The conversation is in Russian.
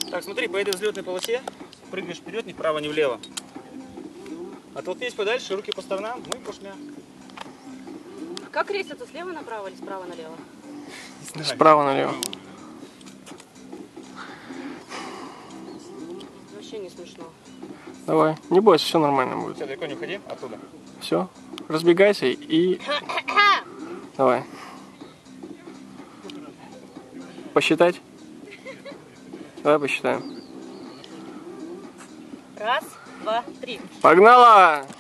Так, смотри, по этой взлетной полосе прыгаешь вперед, ни вправо, ни влево. Оттолкнись подальше, руки по сторонам, ну и пошмя. Как рейсится, слева направо или справа налево? Справа налево. Вообще не смешно. Давай, не бойся, все нормально будет. Все, далеко не уходи, оттуда. Все, разбегайся и... Давай. Посчитать? Давай посчитаем. 1, 2, 3. Погнала!